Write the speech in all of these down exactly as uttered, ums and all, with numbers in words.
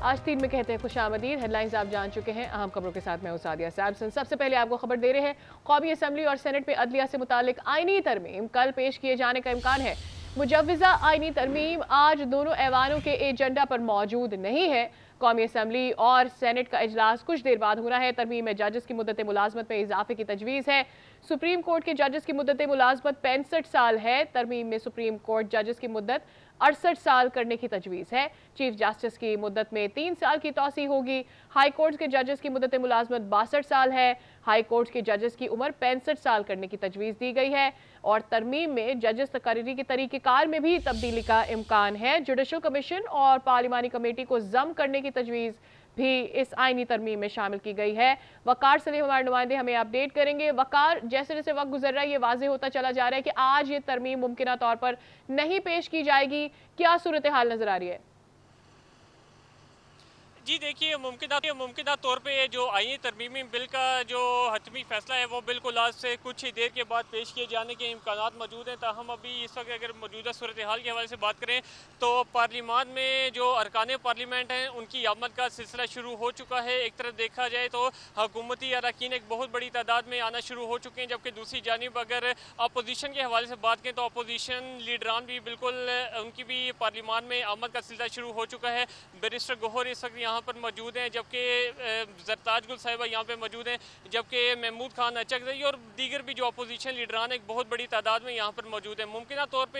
आज तीन में कहते हैं खुशामदीद। हेडलाइंस आप जान चुके हैं। अहम खबरों के साथ मैं हूं सादिया सैमसन। सबसे पहले आपको खबर दे रहे हैं, कौमी असम्बली और सेनेट में अदलिया से मुतालिक आईनी तरमीम कल पेश किए जाने का इम्कान है। मुजव्वजा आईनी तरमीम आज दोनों ऐवानों के एजेंडा पर मौजूद नहीं है। कौमी असम्बली और सेनेट का इजलास कुछ देर बाद होना है। तरमीम में जजेस की मुद्दत मुलाजमत में इजाफे की तजवीज़ है। सुप्रीम कोर्ट के जजेस की मुद्दत मुलाजमत पैंसठ साल है। तरमीम में सुप्रीम कोर्ट जजेस की मुद्दत अड़सठ साल करने की तजवीज़ है। चीफ जस्टिस की मुद्दत में तीन साल की तोसी होगी। हाई कोर्ट के जजेस की मुद्दत मुलाजमत बासठ साल है। हाई कोर्ट के जजेस की उम्र पैंसठ साल करने की तजवीज़ दी गई है। और तरमीम में जजेस तकरीरी के तरीक़ेकार में भी तब्दीली का इम्कान है। जुडिशल कमीशन और पार्लिमानी कमेटी को जम करने की तजवीज़ भी इस आईनी तरमीम में शामिल की गई है। वकार सलीम हमारे नुमाइंदे हमें अपडेट करेंगे। वकार, जैसे जैसे वक्त गुजर रहा है ये वाज़ेह होता चला जा रहा है कि आज ये तरमीम मुमकिन तौर पर नहीं पेश की जाएगी। क्या सूरत हाल नजर आ रही है? जी देखिए, मुमकिन मुमकिन तौर पे जो आईनी तरमीमी बिल का जो हतमी फैसला है वो बिल्कुल आज से कुछ ही देर के बाद पेश किए जाने के इम्कानात मौजूद हैं। ताहम अभी इस वक्त अगर मौजूदा सूरत हाल के हवाले से बात करें तो पार्लियामान में जो अरकान पार्लियामेंट हैं उनकी आमद का सिलसिला शुरू हो चुका है। एक तरफ देखा जाए तो हुकूमती अरकान एक बहुत बड़ी तादाद में आना शुरू हो चुके हैं, जबकि दूसरी जानिब अगर अपोजिशन के हवाले से बात करें तो अपोजिशन लीडरान भी बिल्कुल उनकी भी पार्लियामान में आमद का सिलसिला शुरू हो चुका है। बैरिस्टर गौहर इस वक्त यहाँ पर मौजूद हैं, जबकि जरताज गुल साहिबा यहाँ पे मौजूद हैं, जबकि महमूद खान अचकज़ई और दीगर भी जो अपोजिशन लीडरान एक बहुत बड़ी तादाद में यहाँ पर मौजूद हैं। मुमकिन तौर पे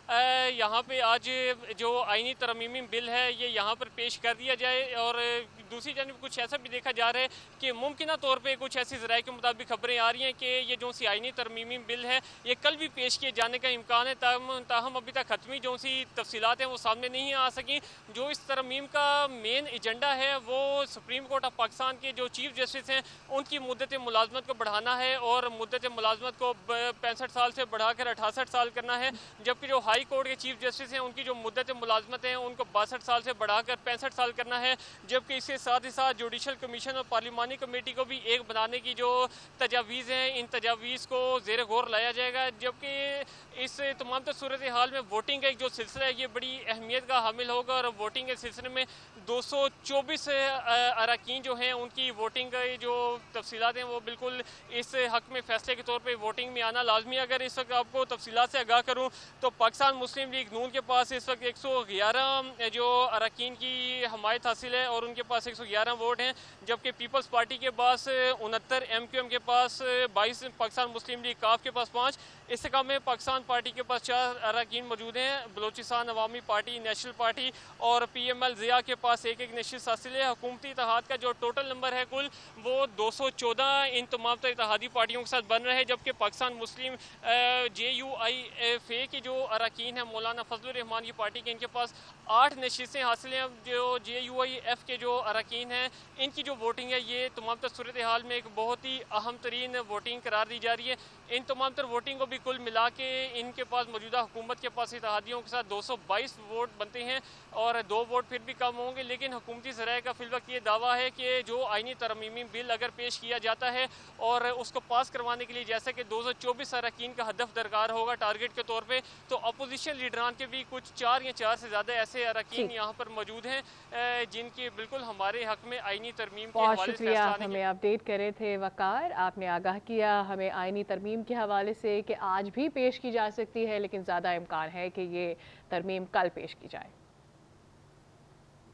यहाँ पे आज जो आईनी तरमीमी बिल है ये यहाँ पर पेश कर दिया जाए। और दूसरी जानब कुछ ऐसा भी देखा जा रहा है कि मुमकिन तौर पर कुछ ऐसी ज़राए के मुताबिक खबरें आ रही हैं कि ये जो सी आईनी तरमीमी बिल है ये कल भी पेश किए जाने का इम्कान है। ताहम अभी तक खत्मी जो सी तफसीलात हैं वो सामने नहीं आ सकी। जो इस तरमीम का मेन एजेंडा है वो सुप्रीम कोर्ट ऑफ पाकिस्तान के जो चीफ जस्टिस हैं उनकी मुद्दत मुलाजमत को बढ़ाना है और मुद्दत मुलाजमत को पैंसठ साल से बढ़ाकर अठासठ साल करना है। जबकि जो हाई कोर्ट के चीफ जस्टिस हैं उनकी जो मुद्दत मुलाजमत हैं उनको बासठ साल से बढ़ाकर पैंसठ साल करना है। जबकि इसके साथ ही साथ जुडिशल कमीशन और पार्लिमानी कमेटी को भी एक बनाने की जो तजावीज़ हैं इन तजावीज़ को ज़ेर गौर लाया जाएगा। जबकि इस तमाम तो सूरत हाल में वोटिंग का एक जो सिलसिला है ये बड़ी अहमियत का हामिल होगा। और वोटिंग के सिलसिले में दो सौ चौबीस अरकान जो हैं उनकी वोटिंग का जो तफसीलात हैं वो बिल्कुल इस हक में फ़ैसले के तौर पे वोटिंग में आना लाजमी। अगर इस वक्त आपको तफसीलात से आगाह करूँ तो पाकिस्तान मुस्लिम लीग नून के पास इस वक्त एक सौ ग्यारह जो अरकान की हमायत हासिल है और उनके पास एक सौ ग्यारह वोट हैं। जबकि पीपल्स पार्टी के पास उनहत्तर, एम क्यू एम के पास बाईस, पाकिस्तान मुस्लिम लीग काफ के पास पाँच, इस्तेकाम में पाकिस्तान पार्टी के पास चार अरकान मौजूद हैं। Balochistan Awami party, national party और पी एम एल ज़िया के पास एक एक नशिस्त हासिल है। हुकूमती इत्तेहाद का जो टोटल नंबर है कुल वो दो सौ चौदह इन तमाम तो इत्तेहादी पार्टियों के साथ बन रहे हैं। जबकि Pakistan Muslim J U I F A की जो अरकान है मौलाना फजलुर रहमान की पार्टी के, इनके पास आठ नशिस्तें हासिल हैं। जो जे यू आई एफ के जो अरकान हैं इनकी जो वोटिंग है ये तमाम तर सूरत हाल में एक बहुत ही अहम तरीन वोटिंग करार दी जा रही है। इन तमाम तर वोटिंग को भी कुल मिला के इनके पास मौजूदा हुकूमत के पास इत्तेहादियों के साथ दो सौ बाईस वोट बनते हैं और दो वोट फिर भी कम होंगे। लेकिन हुकूमती ज़राए का फिलवक्त ये दावा है कि जो आईनी तरमीमी बिल अगर पेश किया जाता है और उसको पास करवाने के लिए जैसे कि दो सौ चौबीस अरकान का हदफ दरकार होगा टारगेट के तौर पे, तो अपोजिशन लीडरान के भी कुछ चार या चार से ज़्यादा ऐसे अरकान यहाँ पर मौजूद हैं जिनकी बिल्कुल हमारे हक में आईनी तरमीम के हवाले से हमें अपडेट करे थे। वकार, आपने आगाह किया हमें आईनी तरमीम के हवाले से कि आज भी पेश की जा सकती है, लेकिन ज़्यादा इम्कान है कि ये तरमीम कल पेश की जाए।